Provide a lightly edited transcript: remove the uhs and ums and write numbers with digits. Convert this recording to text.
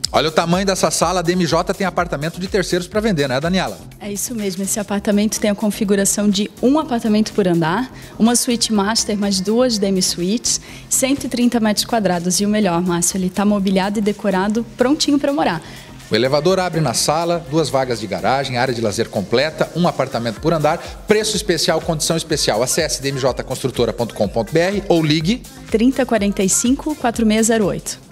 Olha o tamanho dessa sala, a DMJ tem apartamento de terceiros para vender, né, Daniela? É isso mesmo, esse apartamento tem a configuração de um apartamento por andar, uma suíte master mais 2 demi-suítes, 130 metros quadrados. E o melhor, Márcio, ele está mobiliado e decorado, prontinho para morar. O elevador abre na sala, 2 vagas de garagem, área de lazer completa, um apartamento por andar, preço especial, condição especial. Acesse dmjconstrutora.com.br ou ligue 3045 4608.